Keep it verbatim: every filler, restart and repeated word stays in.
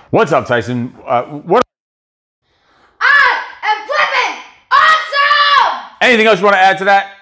What's up, Tyson? Uh, what? I am flipping awesome! Anything else you want to add to that?